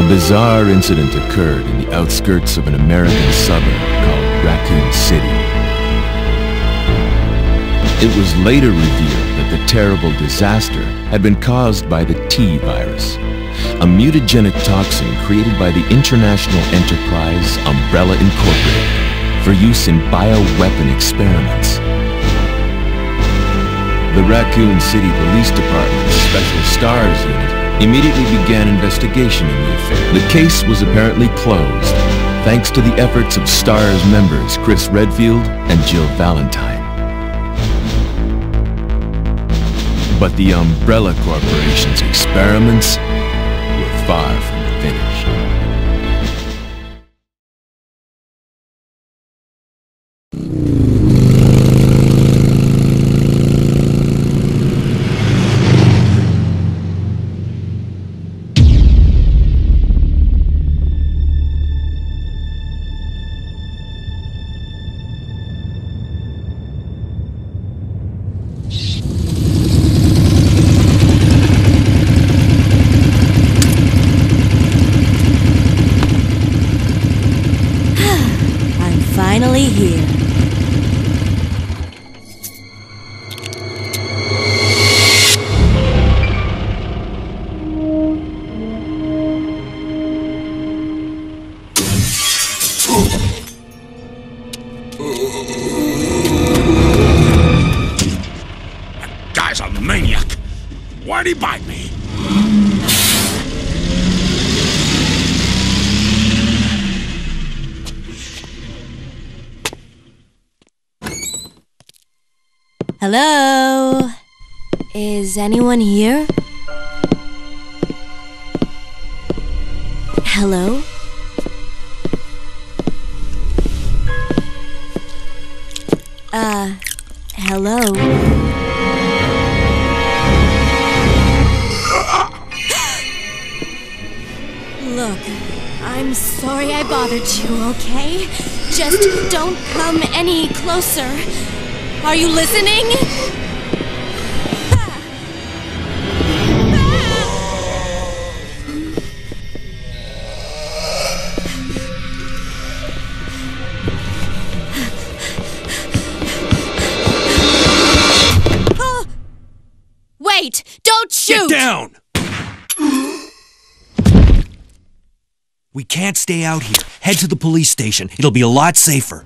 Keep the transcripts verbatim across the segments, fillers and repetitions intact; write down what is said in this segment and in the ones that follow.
bizarre incident occurred in the outskirts of an American suburb called Raccoon City. It was later revealed that the terrible disaster had been caused by the T virus, a mutagenic toxin created by the international enterprise Umbrella Incorporated for use in bioweapon experiments. The Raccoon City Police Department's Special Stars Unit immediately began investigation in the affair. The case was apparently closed, thanks to the efforts of STARS members Chris Redfield and Jill Valentine. But the Umbrella Corporation's experiments were far from finished. Finally here. That guy's a maniac. Why'd he bite me? Hello? Is anyone here? Hello? Uh, hello? Look, I'm sorry I bothered you, okay? Just don't come any closer. Are you listening? Wait! Don't shoot! Get down! We can't stay out here. Head to the police station. It'll be a lot safer.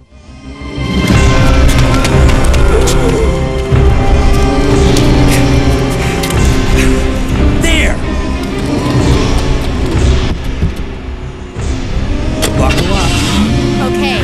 There! Buckle up. Okay.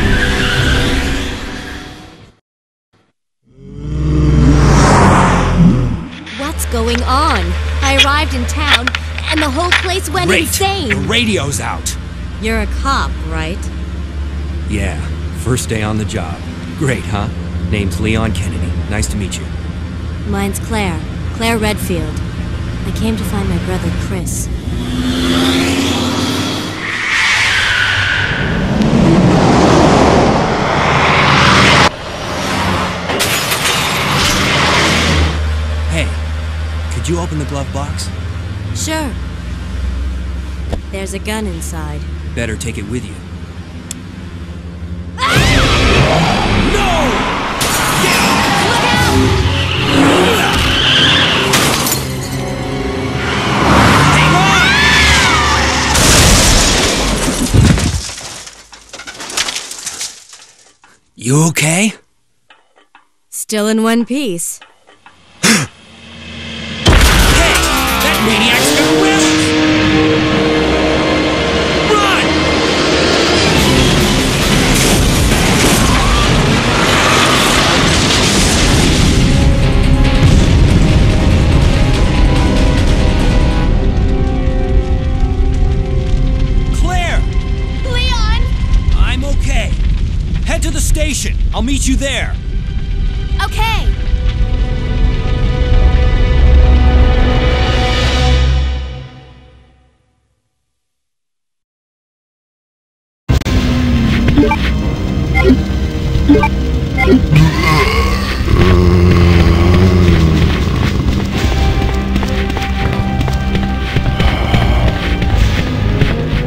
What's going on? I arrived in town, and the whole place went Great. insane. The radio's out. You're a cop, right? Yeah, first day on the job. Great, huh? Name's Leon Kennedy. Nice to meet you. Mine's Claire. Claire Redfield. I came to find my brother, Chris. Hey, could you open the glove box? Sure. There's a gun inside. Better take it with you. You okay? Still in one piece. Hey! That maniac's gonna win! Run! Claire! Leon! I'm okay. Head to the station. I'll meet you there. Okay.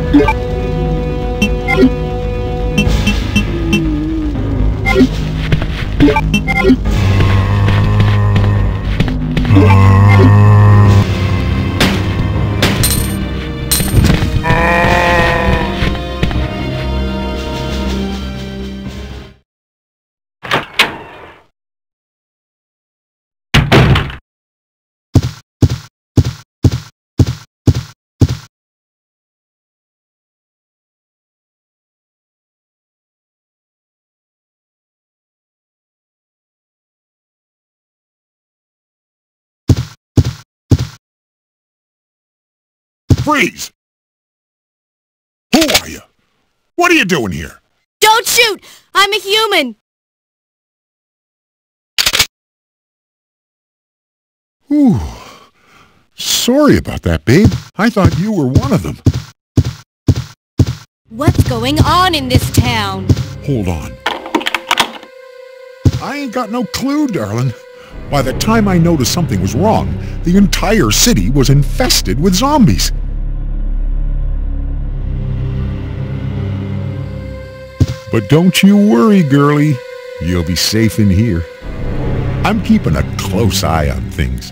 Freeze! Who are you? What are you doing here? Don't shoot! I'm a human! Ooh. Sorry about that, babe. I thought you were one of them. What's going on in this town? Hold on. I ain't got no clue, darling. By the time I noticed something was wrong, the entire city was infested with zombies. But don't you worry, girlie. You'll be safe in here. I'm keeping a close eye on things.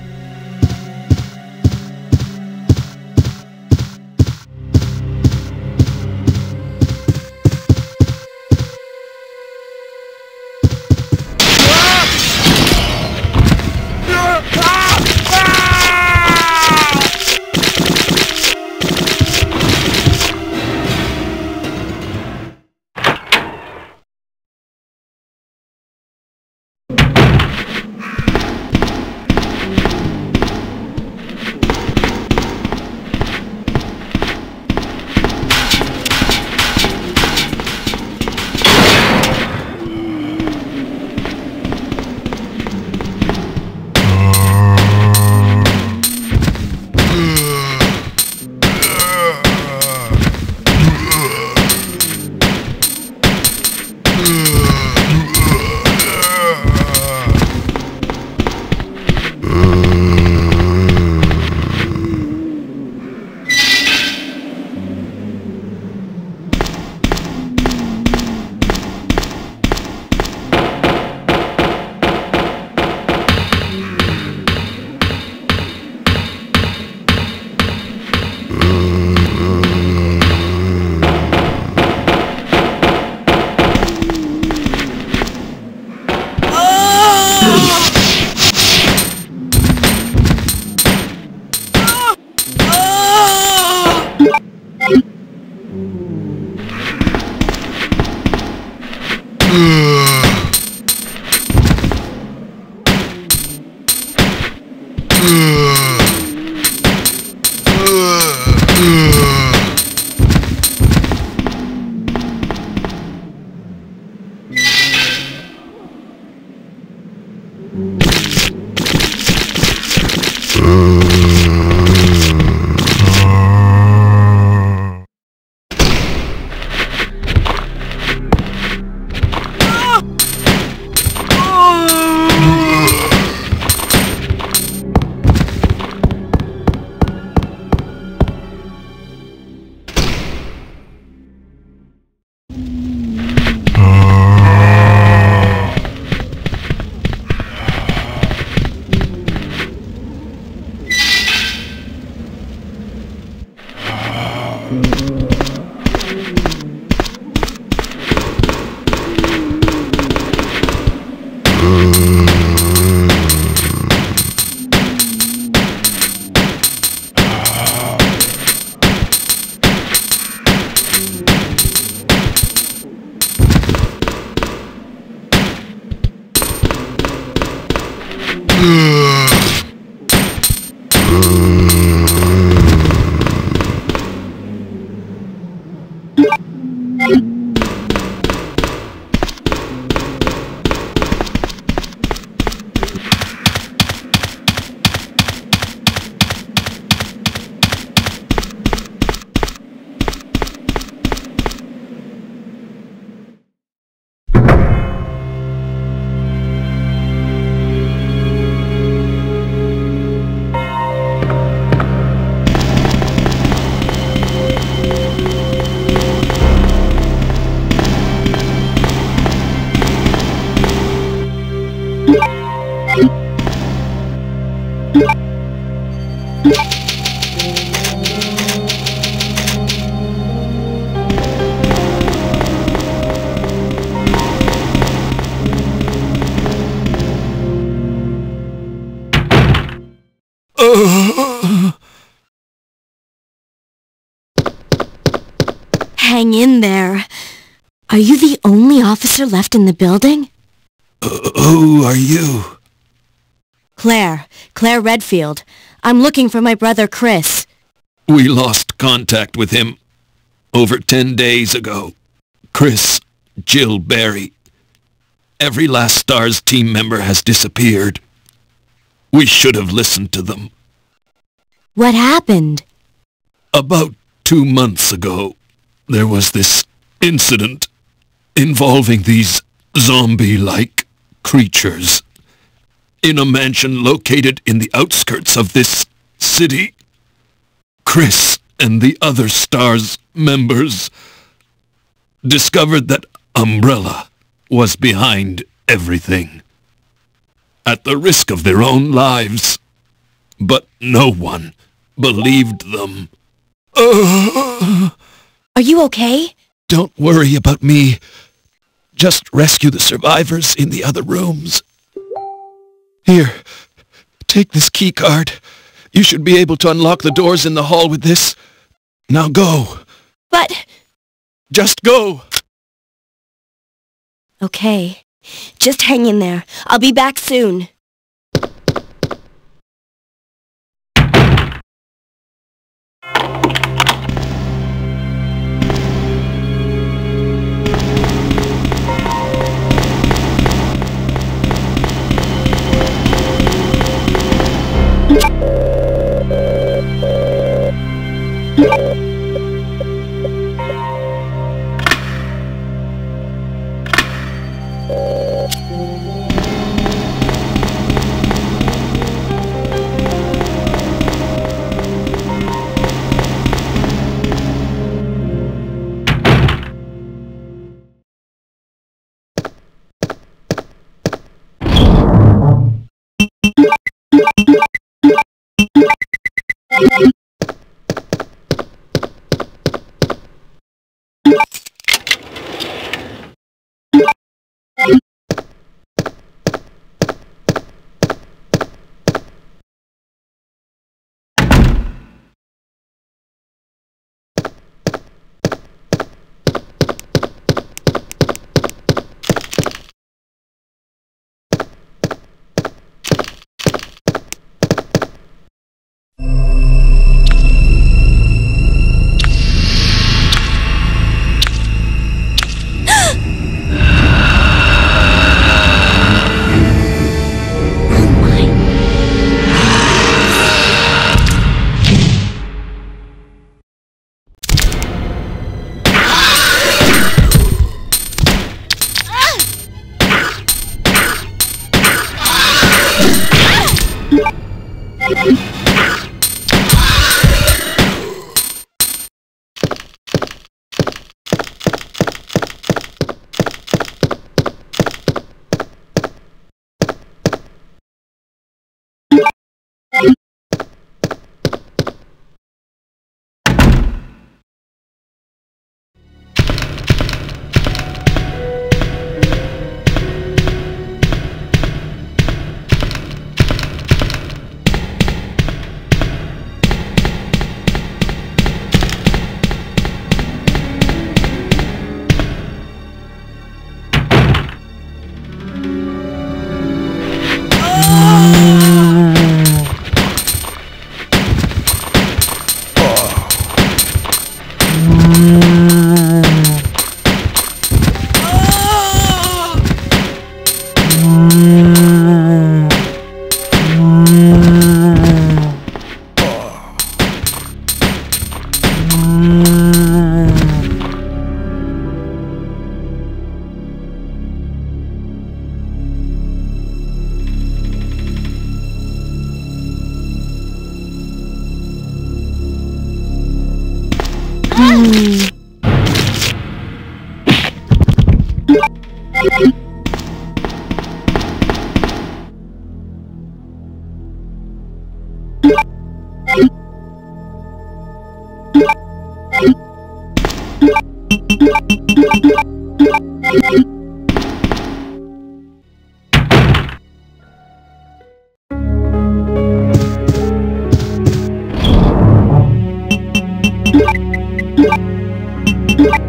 hang in there. Are you the only officer left in the building? Uh, who are you? Claire. Claire Redfield. I'm looking for my brother Chris. We lost contact with him over ten days ago. Chris, Jill Barry. Every last STARS team member has disappeared. We should have listened to them. What happened? About two months ago, there was this incident involving these zombie-like creatures in a mansion located in the outskirts of this city. Chris and the other STARS members discovered that Umbrella was behind everything, at the risk of their own lives. But no one believed them. Uh, Are you okay? Don't worry about me. Just rescue the survivors in the other rooms. Here, take this key card. You should be able to unlock the doors in the hall with this. Now go. But... Just go. Okay. Just hang in there. I'll be back soon. You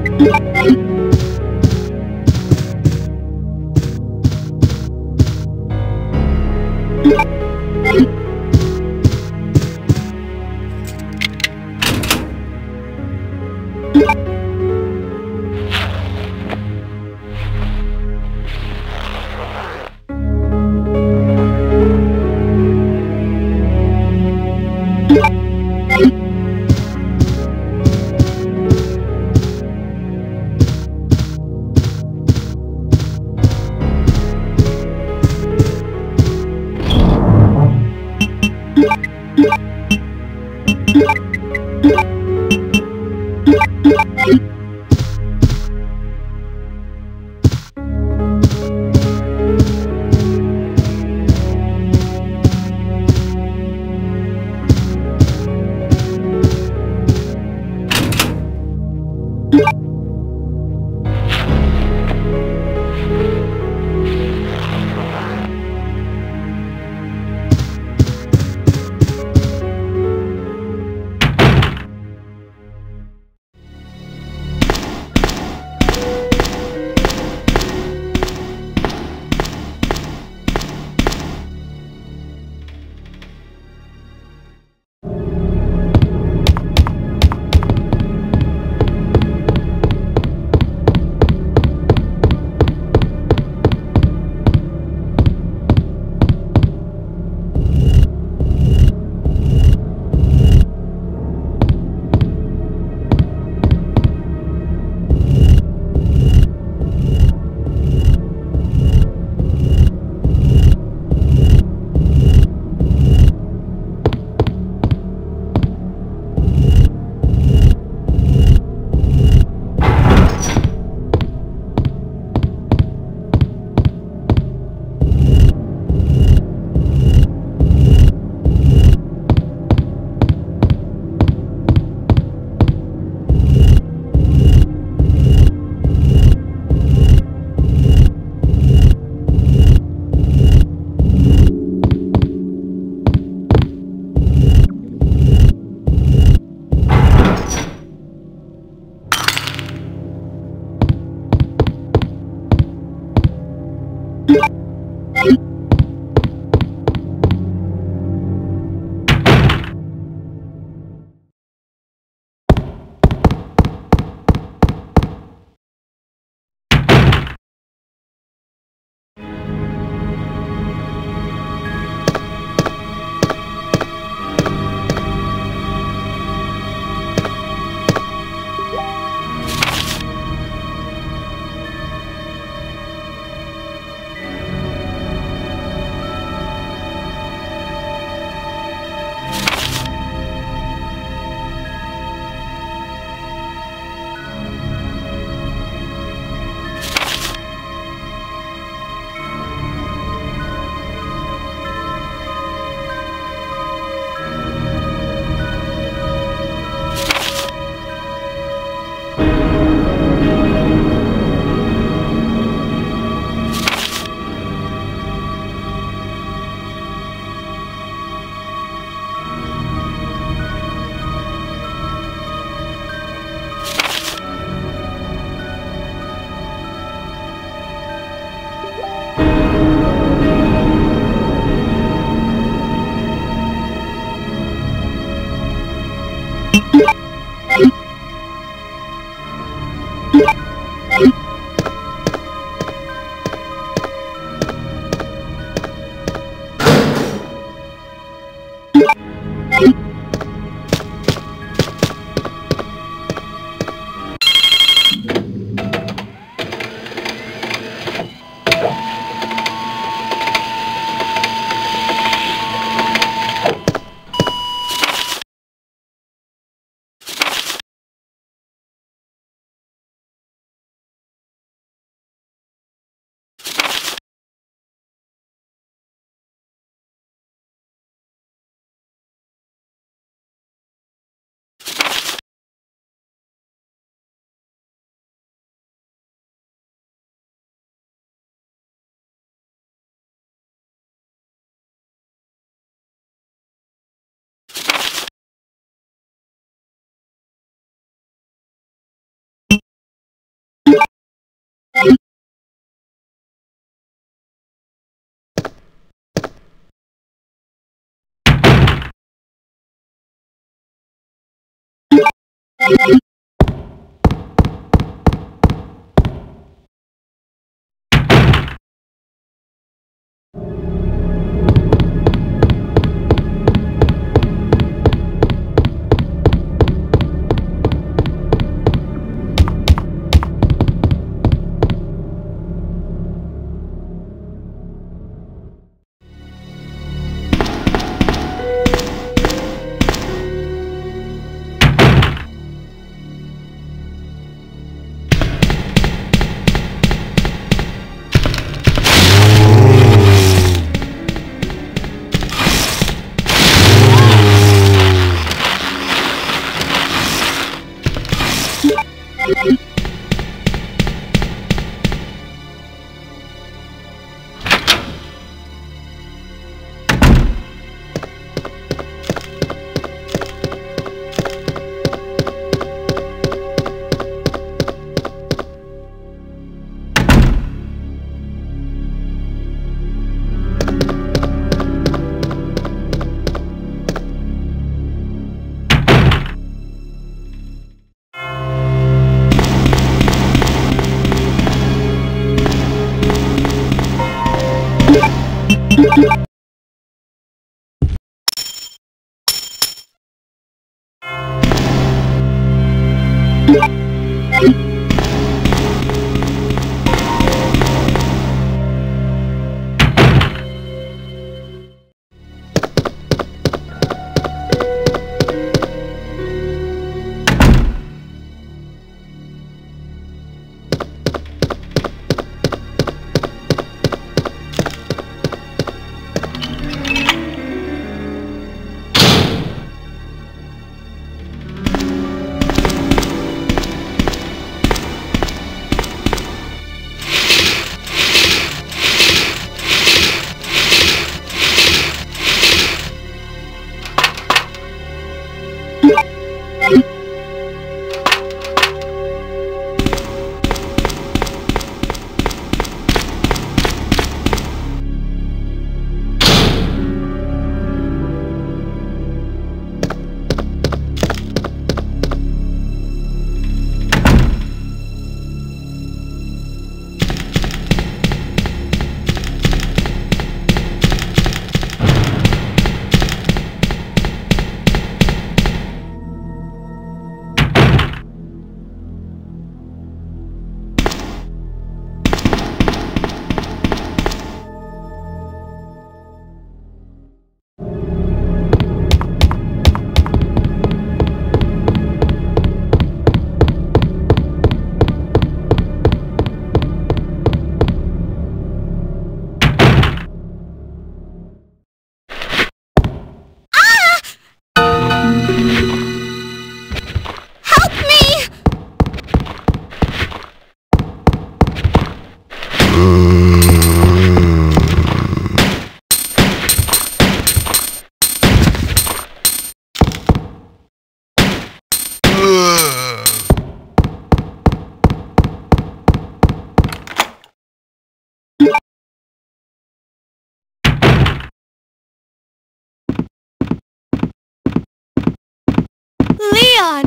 Leon!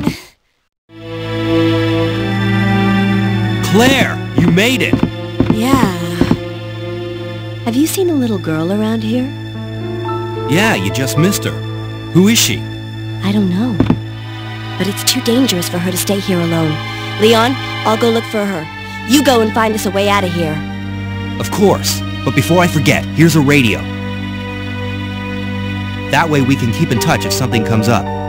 Claire, you made it! Yeah. Have you seen a little girl around here? Yeah, you just missed her. Who is she? I don't know. But it's too dangerous for her to stay here alone. Leon, I'll go look for her. You go and find us a way out of here. Of course. But before I forget, here's a radio. That way we can keep in touch if something comes up.